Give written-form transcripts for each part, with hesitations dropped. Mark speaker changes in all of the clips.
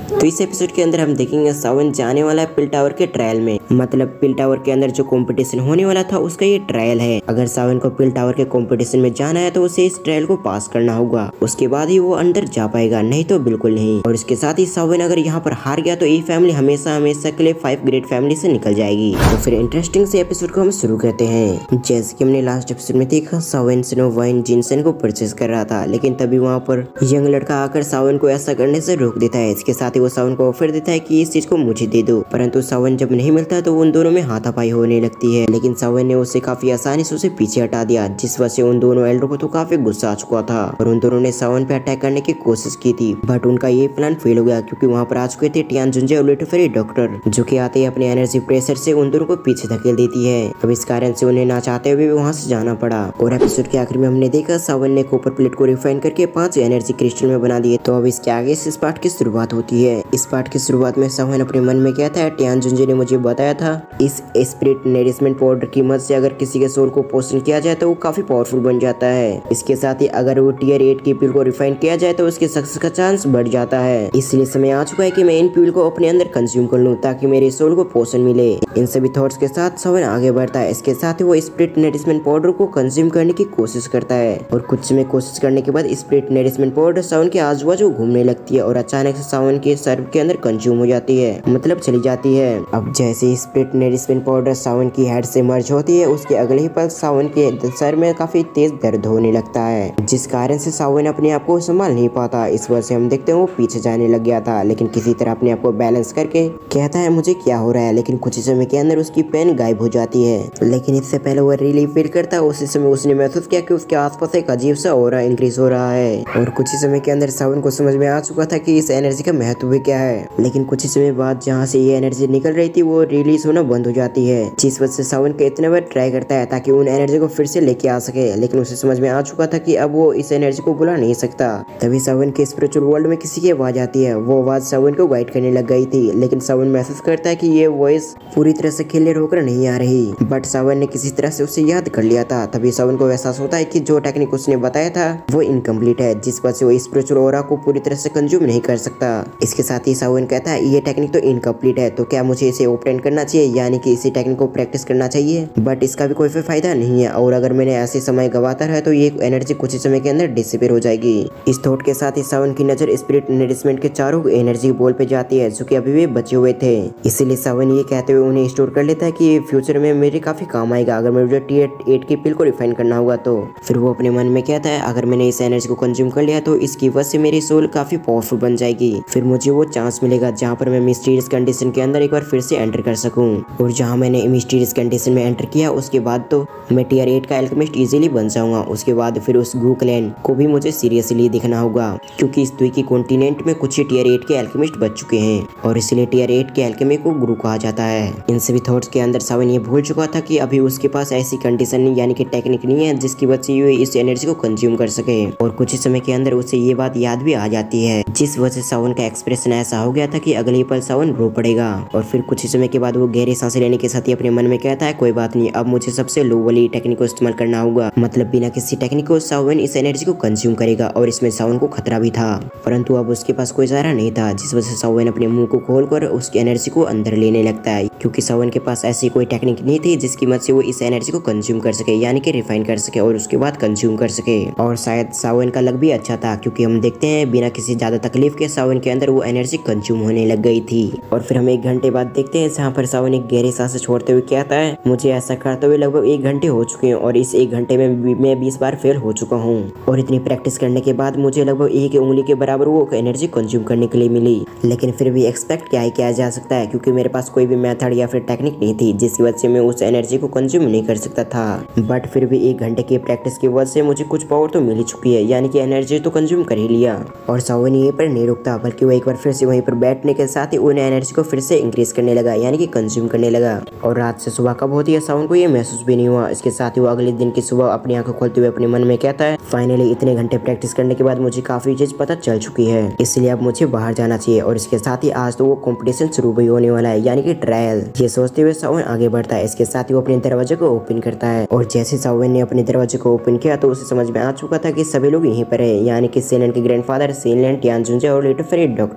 Speaker 1: तो इस एपिसोड के अंदर हम देखेंगे सावन जाने वाला है पिल टावर के ट्रायल में, मतलब पिल टावर के अंदर जो कंपटीशन होने वाला था उसका ये ट्रायल है। अगर सावन को पिल टावर के कंपटीशन में जाना है तो उसे इस ट्रायल को पास करना होगा, उसके बाद ही वो अंदर जा पाएगा, नहीं तो बिल्कुल नहीं। और इसके साथ ही सावन अगर यहाँ पर हार गया तो ये फैमिली हमेशा हमेशा के लिए 5 ग्रेट फैमिली से निकल जाएगी। तो फिर इंटरेस्टिंग से एपिसोड को हम शुरू करते हैं। जैसे कि हमने लास्ट एपिसोड में देखा, सावन स्नो वाइन जिनसन को परचेज कर रहा था, लेकिन तभी वहाँ पर यंग लड़का आकर सावन को ऐसा करने से रोक देता है। इसके साथ ही वो सावन को ऑफर देता है कि इस चीज को मुझे दे दो, परंतु सावन जब नहीं मिलता तो उन दोनों में हाथापाई होने लगती है। लेकिन सावन ने उसे काफी आसानी से उसे पीछे हटा दिया, जिस वजह से उन दोनों एल्डर को तो काफी गुस्सा आ चुका था और उन दोनों ने सावन पे अटैक करने की कोशिश की थी, बट उनका ये प्लान फेल हो गया क्योंकि वहाँ पर आ चुके थे टियान जुंजे और लिटिल फेरी डॉक्टर, जो कि आते ही अपने एनर्जी प्रेशर से उन दोनों को पीछे धकेल देती है। अब इस कारण से उन्हें ना चाहते हुए वहाँ से जाना पड़ा। और एपिसोड के आखिर में हमने देखा सावन ने कॉपर प्लेट को रिफाइन करके 5 एनर्जी क्रिस्टल में बना दिए। तो अब इसके आगे इस पार्ट की शुरुआत होती है। इस पार्ट की शुरुआत में सावन अपने मन में कहता है, टियान जुंजे ने मुझे बताया था इस स्पिरिट नरिशमेंट पाउडर की मदद से अगर किसी के सोल को पोषण किया जाए तो वो काफी पावरफुल बन जाता है। इसके साथ ही अगर वो टियर 8 की पिल को रिफाइन किया जाए तो उसके सक्सेस का चांस बढ़ जाता है। इसलिए समय आ चुका है कि मैं इन पिल को अपने अंदर कंज्यूम कर लूं ताकि मेरे सोल को पोषण मिले। इन सभी थॉट्स के साथ सावन आगे बढ़ता है। इसके साथ ही वो स्पिरिट नरिशमेंट पाउडर को कंज्यूम करने की कोशिश करता है और कुछ समय कोशिश करने के बाद स्पिरिट नरिशमेंट पाउडर सावन के आजू बाजू घूमने लगती है और अचानक से सावन के सर के अंदर कंज्यूम हो जाती है, मतलब चली जाती है। अब जैसे स्पिरिट नरिशमेंट पाउडर सावन की हेड से मर्ज होती है, उसके अगले ही पल सावन के सर में काफी तेज दर्द होने लगता है, जिस कारण से सावन अपने आप को संभाल नहीं पाता। इस वजह से हम देखते हैं वो पीछे जाने लग गया था, लेकिन किसी तरह अपने आप को बैलेंस करके कहता है मुझे क्या हो रहा है, लेकिन कुछ ही समय के अंदर उसकी पेन गायब हो जाती है। लेकिन इससे पहले वो रिलीफ फील करता है, उसी समय उसने महसूस किया कि उसके आसपास एक अजीब सा ऑरा इंक्रीज हो रहा है और कुछ ही समय के अंदर सावन को समझ में आ चुका था कि इस एनर्जी का महत्व भी क्या है। लेकिन कुछ ही समय बाद जहाँ से ये एनर्जी निकल रही थी वो रिलीज होना बंद हो जाती है, जिस वजह से सावन के इतने बार ट्राई करता है ताकि उन एनर्जी को फिर से लेके आ सके, लेकिन उसे समझ में आ चुका था कि अब वो इस एनर्जी को बुला नहीं सकता। तभी सावन के स्पिरिचुअल वर्ल्ड में किसी की आवाज आती है। वो आवाज सावन को गाइड करने लग गई थी, लेकिन सावन महसूस करता है कि ये वॉइस पूरी तरह से क्लियर होकर नहीं आ रही, बट सावन ने किसी तरह से उसे याद कर लिया था। तभी सावन को एहसास होता है कि जो टेक्निक उसने बताया था वो इनकम्प्लीट है, जिस वजह से वो स्पिरिचुअल ऑरा को पूरी तरह से कंज्यूम नहीं कर सकता। इसके साथ ही सावन कहता है ये टेक्निक तो इनकम्प्लीट है, तो क्या मुझे इसे ओपन करना चाहिए, यानी कि इसी टेक्निक को प्रैक्टिस करना चाहिए, बट इसका भी कोई फायदा नहीं है और अगर मैंने ऐसे समय गवाता रहा तो ये एनर्जी कुछ ही समय के अंदर डिसअपीयर हो जाएगी। इस थॉट के साथ ही सावन की नजर स्पिरिट नरिशमेंट के चारों एनर्जी बॉल पे जाती है जो कि अभी भी बचे हुए थे। इसीलिए सावन ये कहते हुए उन्हें स्टोर कर लेता है कि फ्यूचर में मेरे काफी काम आएगा अगर मुझे टियर 8 की पिल को रिफाइन करना होगा। तो फिर वो अपने मन में कहता है अगर मैंने इस एनर्जी को कंज्यूम कर लिया तो इसकी वजह से मेरी सोल काफी पावरफुल बन जाएगी, फिर मुझे वो चांस मिलेगा जहाँ पर मैं मिस्टीरियस कंडीशन के अंदर एक बार फिर से एंटर कर सकूं। और जहाँ मैंने मिस्टीरियस कंडीशन में एंटर किया उसके बाद तो मैं टियर 8 का एल्केमिस्ट इजीली बन जाऊंगा। उसके बाद फिर उस गू क्लैन को भी मुझे सीरियसली दिखना होगा क्योंकि इस द्वीप की कॉन्टिनेंट में कुछ ही टियर 8 के एल्केमिस्ट बच चुके हैं और इसलिए टियर 8 के एल्केमिस्ट को गुरु कहा जाता है। इन सभी थॉट्स के अंदर सावन ये भूल चुका था कि अभी उसके पास ऐसी कंडीशन नहीं यानी कि टेक्निक नहीं है जिसकी वजह से ये इस एनर्जी को कंज्यूम कर सके और कुछ ही समय के अंदर उसे ये बात याद भी आ जाती है, जिस वजह से सावन का एक्सप्रेशन ऐसा हो गया था कि अगले पल सावन रो पड़ेगा। और फिर कुछ ही समय के बाद वो गहरी सांस लेने के साथ ही अपने मन में कहता है कोई बात नहीं, अब मुझे सबसे लो वाली टेक्निक को इस्तेमाल करना होगा, मतलब बिना किसी टेक्निक को सावन इस एनर्जी को कंज्यूम करेगा और इसमें सावन को खतरा भी था, परंतु अब उसके पास कोई चारा नहीं था, जिस वजह से सावन अपने मुंह को खोलकर उस एनर्जी को अंदर लेने लगता है क्योंकि सावन के पास ऐसी कोई टेक्निक नहीं थी जिसकी मदद से वो इस एनर्जी को कंज्यूम कर सके, यानी कि रिफाइन कर सके और उसके बाद कंज्यूम कर सके। और शायद सावन का लक भी अच्छा था क्योंकि हम देखते हैं बिना किसी ज्यादा तकलीफ के सावन के अंदर वो एनर्जी कंज्यूम होने लग गई थी। और फिर हम 1 घंटे बाद देखते हैं जहाँ पर सावन एक गहरी सांस छोड़ते हुए कहता है मुझे ऐसा करते हुए लगभग 1 घंटे हो चुके हैं और इस 1 घंटे में मैं 20 बार फेल हो चुका हूँ और इतनी प्रैक्टिस करने के बाद मुझे लगभग 1 उंगली के बराबर वो एनर्जी कंज्यूम करने के लिए मिली, लेकिन फिर भी एक्सपेक्ट क्या ही किया जा सकता है क्योंकि मेरे पास कोई भी मेथड या फिर टेक्निक नहीं थी जिसकी वजह से मैं उस एनर्जी को कंज्यूम नहीं कर सकता था। बट फिर भी 1 घंटे की प्रैक्टिस की वजह से मुझे कुछ पावर तो मिल ही चुकी है, यानी कि एनर्जी तो कंज्यूम कर ही लिया। और सावन यहीं पर नहीं रुकता बल्कि वो एक बार फिर से वहीं पर बैठने के साथ ही उन एनर्जी को फिर से इंक्रीज करने लगा, यानी कि कंज्यूम करने लगा। और रात से सुबह कब होती है सावन को ये महसूस भी नहीं हुआ। इसके साथ ही वो अगले दिन की सुबह अपनी आंखें खोलते हुए अपने मन में कहता है फाइनली इतने घंटे प्रैक्टिस करने के बाद मुझे काफी चीज पता चल चुकी है, इसलिए अब मुझे बाहर जाना चाहिए। और इसके साथ ही आज तो वो कॉम्पिटिशन शुरू भी होने वाला है, यानी कि ट्रायल। ये सोचते हुए सावन आगे बढ़ता है। इसके साथ ही वो अपने दरवाजे को ओपन करता है और जैसे सावन ने अपने दरवाजे को ओपन किया तो उसे समझ में आ चुका था कि सभी लोग यहीं पर है, यानी कि सेलन के ग्रैंडफादर सेलन, टियान जुंजे और लिटिल फेरी डॉक्टर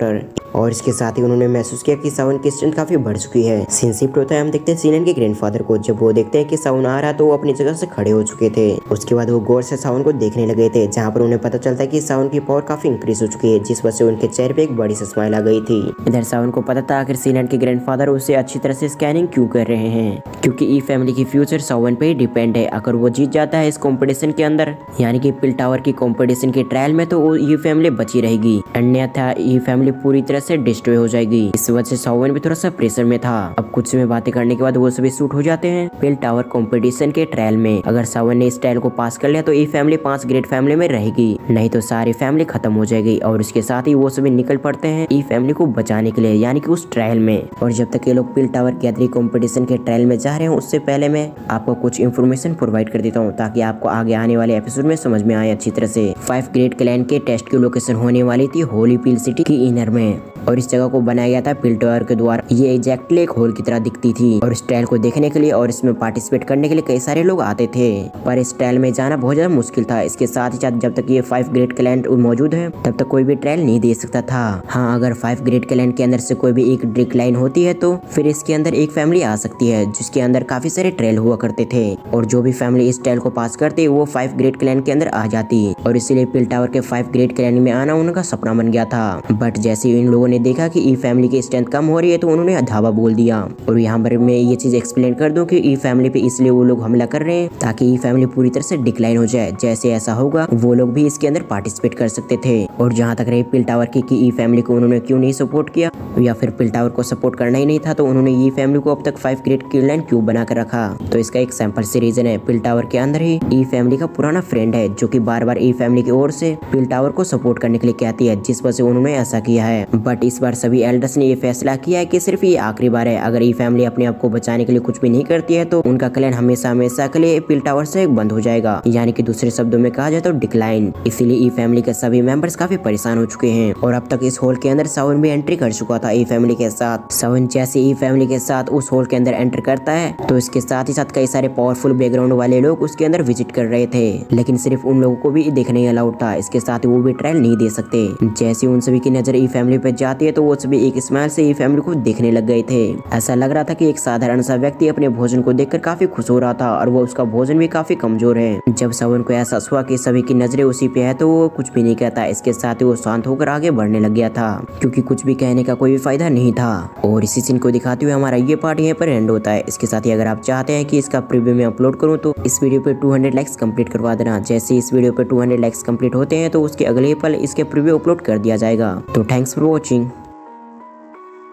Speaker 1: डॉक्टर। और इसके साथ ही उन्होंने महसूस किया कि सावन की स्ट्रेंथ काफी बढ़ चुकी है। सीन शिफ्ट होता है, हम देखते हैं सीनन के ग्रैंडफादर को। जब वो देखते हैं कि सावन आ रहा है तो वो अपनी जगह से खड़े हो चुके थे। उसके बाद वो गौर से सावन को देखने लगे थे, जहाँ पर उन्हें पता चलता है कि सावन की पावर काफी इंक्रीज हो चुकी है, जिस वजह से उनके चेहरे पे एक बड़ी सी स्माइल आ गई थी। इधर सावन को पता था आखिर सीनन के ग्रैंडफादर उसे अच्छी तरह से स्कैनिंग क्यों कर रहे हैं, क्योंकि ई फैमिली की फ्यूचर सावन पे ही डिपेंड है। अगर वो जीत जाता है इस कंपटीशन के अंदर, यानी कि पिल टावर की कंपटीशन के ट्रायल में, तो वो ई फैमिली बची रहेगी, अन्यथा ई फैमिली पूरी तरह से डिस्ट्रॉय हो जाएगी। इस वजह से सावन भी थोड़ा सा प्रेशर में था। अब कुछ समय बातें करने के बाद वो सभी शूट हो जाते हैं पिल टावर कंपटीशन के ट्रायल में। अगर सावन ने इस ट्रायल को पास कर लिया तो ई फैमिली 5 ग्रेट फैमिली में रहेगी, नहीं तो सारी फैमिली खत्म हो जाएगी। और इसके साथ ही वो सभी निकल पड़ते हैं ई फैमिली को बचाने के लिए, यानी कि उस ट्रायल में। और जब तक ये लोग पिल टावर गैदरिंग कंपटीशन के ट्रायल में जा रहे हैं, उससे पहले मैं आपको कुछ इन्फॉर्मेशन प्रोवाइड कर देता हूँ, ताकि आपको आगे आने वाले एपिसोड में समझ में आए अच्छी तरह से। 5 ग्रेट क्लैन के टेस्ट की लोकेशन होने वाली थी होली पिल सिटी की इनर में, और इस जगह को बनाया गया था पिल टावर के द्वारा। ये एग्जैक्टली एक हॉल की तरह दिखती थी, और इस ट्रायल को देखने के लिए और इसमें पार्टिसिपेट करने के लिए कई सारे लोग आते थे, पर इस ट्रायल में जाना बहुत ज्यादा मुश्किल था। इसके साथ ही साथ जब तक ये 5 ग्रेट क्लैन मौजूद है, तब तक कोई भी ट्रायल नहीं दे सकता था। हाँ, अगर 5 ग्रेट क्लैन के अंदर से कोई भी एक डिक्लाइन होती है, तो फिर इसके अंदर एक फैमिली आ सकती है, जिसके अंदर काफी सारे ट्रायल हुआ करते थे, और जो भी फैमिली इस ट्रायल को पास करते वो 5 ग्रेट क्लैन के अंदर आ जाती, और इसीलिए पिल टावर के 5 ग्रेट क्लैन में आना उनका सपना बन गया था। बट जैसे इन लोगों ने देखा कि ई फैमिली की स्ट्रेंथ कम हो रही है, तो उन्होंने धावा बोल दिया। और यहाँ पर मैं ये चीज एक्सप्लेन कर दूं कि ई फैमिली पे इसलिए वो लोग हमला कर रहे हैं ताकि ई फैमिली पूरी तरह से डिक्लाइन हो जाए। जैसे ऐसा होगा वो लोग भी इसके अंदर पार्टिसिपेट कर सकते थे। और जहाँ तक रही पिल टावर की ई फैमिली को उन्होंने क्यों नहीं सपोर्ट किया, या फिर पिल टावर को सपोर्ट करना ही नहीं था, तो उन्होंने ई फैमिली को अब तक 5 ग्रेट क्लैन क्यों बना कर रखा। तो इसका एक सिंपल सी रीजन है, पिल टावर के अंदर ही ई फैमिली का पुराना फ्रेंड है, जो कि बार बार ई फैमिली की ओर से पिल टावर को सपोर्ट करने के लिए कहती है, जिस वजह से उन्होंने ऐसा किया है। बट इस बार सभी एल्डर्स ने ये फैसला किया है कि सिर्फ ये आखिरी बार है। अगर ई फैमिली अपने आप को बचाने के लिए कुछ भी नहीं करती है, तो उनका क्लैन हमेशा हमेशा के लिए पिल टावर से बंद हो जाएगा, यानी कि दूसरे शब्दों में कहा जाए तो डिक्लाइन। इसीलिए ई फैमिली के सभी मेंबर्स काफी परेशान हो चुके हैं, और अब तक इस हॉल के अंदर सावन भी एंट्री कर चुका था ई फैमिली के साथ। सावन जैसे ई फैमिली के साथ उस हॉल के अंदर एंटर करता है, तो इसके साथ ही साथ कई सारे पावरफुल बैकग्राउंड वाले लोग उसके अंदर विजिट कर रहे थे, लेकिन सिर्फ उन लोगों को भी देखने अलाउड था। इसके साथ वो भी ट्रायल नहीं दे सकते। जैसे उन सभी की नजर ई फैमिली पे जाती है, तो वो सभी एक स्माइल से ई फैमिली को देखने लग गए थे। ऐसा लग रहा था कि एक साधारण सा व्यक्ति अपने भोजन को देखकर काफी खुश हो रहा था, और वो उसका भोजन भी काफी कमजोर है। जब सावन को एहसास हुआ कि सभी की नजरें उसी पे है, तो वो कुछ भी नहीं कहता। इसके साथ ही वो शांत होकर आगे बढ़ने लग गया था, क्योंकि कुछ भी कहने का कोई भी फायदा नहीं था। और इसी सीन को दिखाते हुए हमारा ये पार्ट यहाँ पर एंड होता है। इसके साथ ही अगर आप चाहते हैं कि इसका प्रीव्यू में अपलोड करूँ, तो इस वीडियो पे 200 लाइक्स कंप्लीट करवा देना। जैसे इस वीडियो पे 200 लाइक्स कंप्लीट होते हैं, तो उसके अगले पल इसके प्रीव्यू अपलोड कर दिया जाएगा। तो थैंक्स फॉर वॉचिंग।